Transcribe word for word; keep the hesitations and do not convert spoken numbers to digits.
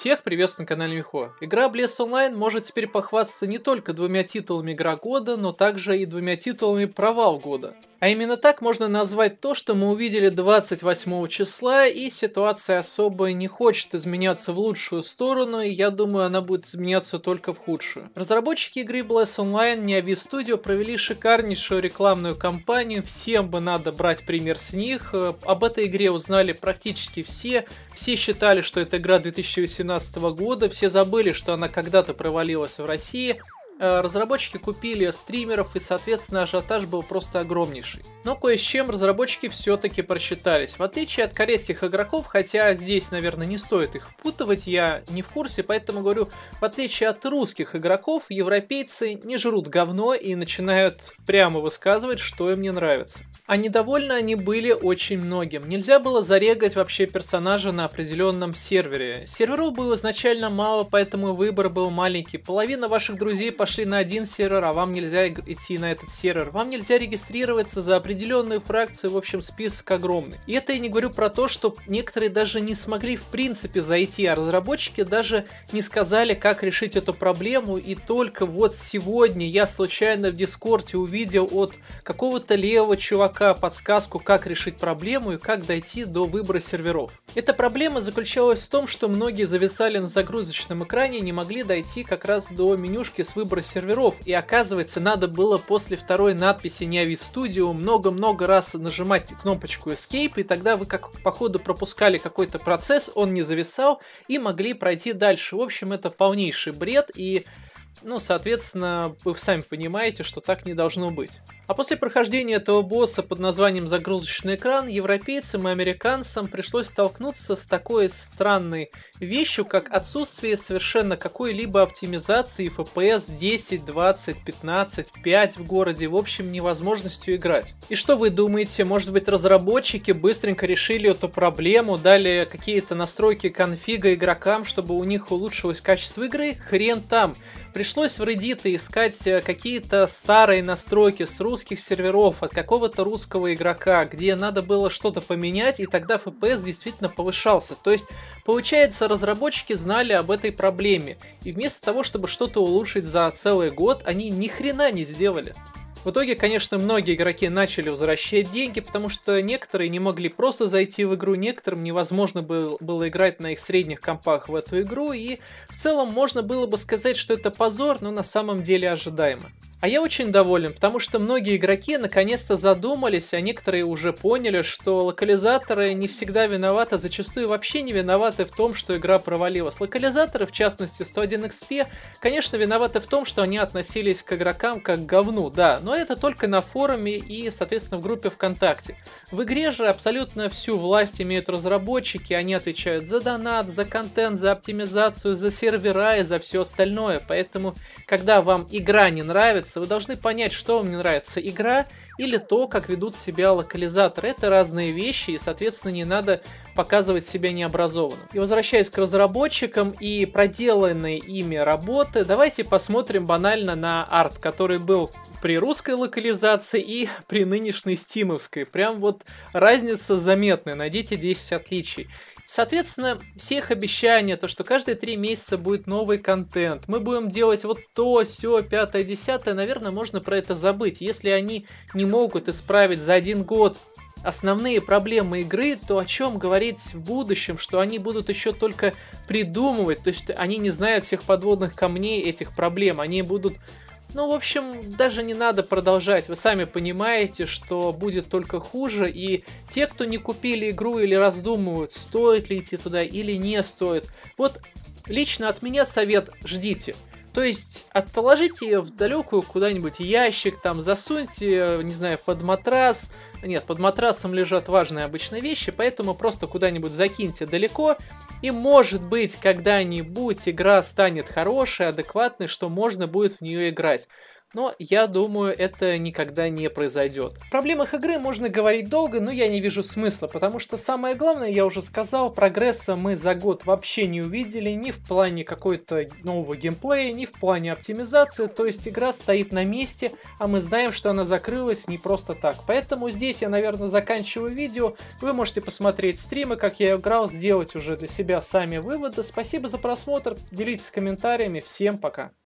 Всех приветствую на канале Михо. Игра Bless Online может теперь похвастаться не только двумя титулами Игра года, но также и двумя титулами Провал года. А именно так можно назвать то, что мы увидели двадцать восьмого числа, и ситуация особо не хочет изменяться в лучшую сторону, и я думаю, она будет изменяться только в худшую. Разработчики игры Bless Online Neavi Studio провели шикарнейшую рекламную кампанию, всем бы надо брать пример с них. Об этой игре узнали практически все, все считали, что это игра две тысячи восемнадцатого года, все забыли, что она когда-то провалилась в России. Разработчики купили стримеров, и, соответственно, ажиотаж был просто огромнейший. Но кое с чем разработчики все-таки просчитались. В отличие от корейских игроков, хотя здесь, наверное, не стоит их впутывать, я не в курсе, поэтому говорю, в отличие от русских игроков, европейцы не жрут говно и начинают прямо высказывать, что им не нравится. А недовольны они были очень многим. Нельзя было зарегать вообще персонажа на определенном сервере. Серверов было изначально мало, поэтому выбор был маленький. Половина ваших друзей пошли на один сервер, а вам нельзя идти на этот сервер. Вам нельзя регистрироваться за определенную фракцию, в общем, список огромный. И это я не говорю про то, что некоторые даже не смогли в принципе зайти, а разработчики даже не сказали, как решить эту проблему. И только вот сегодня я случайно в Дискорде увидел от какого-то левого чувака подсказку, как решить проблему и как дойти до выбора серверов. Эта проблема заключалась в том, что многие зависали на загрузочном экране и не могли дойти как раз до менюшки с выбора серверов. И оказывается, надо было после второй надписи Neavi Studio много-много раз нажимать кнопочку Escape, и тогда вы как по ходу пропускали какой-то процесс, он не зависал, и могли пройти дальше. В общем, это полнейший бред, и ну, соответственно, вы сами понимаете, что так не должно быть. А после прохождения этого босса под названием загрузочный экран, европейцам и американцам пришлось столкнуться с такой странной вещью, как отсутствие совершенно какой-либо оптимизации эф пи эс десять, двадцать, пятнадцать, пять в городе, в общем, невозможностью играть. И что вы думаете, может быть, разработчики быстренько решили эту проблему, дали какие-то настройки конфига игрокам, чтобы у них улучшилось качество игры? Хрен там. Пришлось в Reddit искать какие-то старые настройки с русских серверов от какого-то русского игрока, где надо было что-то поменять, и тогда эф пи эс действительно повышался. То есть, получается, разработчики знали об этой проблеме, и вместо того, чтобы что-то улучшить за целый год, они ни хрена не сделали. В итоге, конечно, многие игроки начали возвращать деньги, потому что некоторые не могли просто зайти в игру, некоторым невозможно было, было играть на их средних компах в эту игру, и в целом можно было бы сказать, что это позор, но на самом деле ожидаемо. А я очень доволен, потому что многие игроки наконец-то задумались, а некоторые уже поняли, что локализаторы не всегда виноваты, а зачастую вообще не виноваты в том, что игра провалилась. Локализаторы, в частности сто один икс пи, конечно, виноваты в том, что они относились к игрокам как к говну, да, но это только на форуме и, соответственно, в группе ВКонтакте. В игре же абсолютно всю власть имеют разработчики, они отвечают за донат, за контент, за оптимизацию, за сервера и за все остальное, поэтому, когда вам игра не нравится, вы должны понять, что вам не нравится, игра или то, как ведут себя локализаторы. Это разные вещи, и, соответственно, не надо показывать себя необразованным. И возвращаясь к разработчикам и проделанной ими работы, давайте посмотрим банально на арт, который был при русской локализации и при нынешней стимовской. Прям вот разница заметная, найдите десять отличий. Соответственно, все их обещания, то, что каждые три месяца будет новый контент, мы будем делать вот то, сё, пятое, десятое, наверное, можно про это забыть. Если они не могут исправить за один год основные проблемы игры, то о чем говорить в будущем, что они будут еще только придумывать, то есть они не знают всех подводных камней этих проблем, они будут... Ну, в общем, даже не надо продолжать. Вы сами понимаете, что будет только хуже. И те, кто не купили игру или раздумывают, стоит ли идти туда или не стоит. Вот лично от меня совет: ждите. То есть отложите ее в далекую куда-нибудь ящик, там засуньте, не знаю, под матрас. Нет, под матрасом лежат важные обычные вещи, поэтому просто куда-нибудь закиньте далеко. И может быть, когда-нибудь игра станет хорошей, адекватной, что можно будет в нее играть. Но я думаю, это никогда не произойдет. О проблемах игры можно говорить долго, но я не вижу смысла, потому что самое главное, я уже сказал, прогресса мы за год вообще не увидели, ни в плане какой-то нового геймплея, ни в плане оптимизации, то есть игра стоит на месте, а мы знаем, что она закрылась не просто так. Поэтому здесь я, наверное, заканчиваю видео, вы можете посмотреть стримы, как я играл, сделать уже для себя сами выводы. Спасибо за просмотр, делитесь комментариями, всем пока!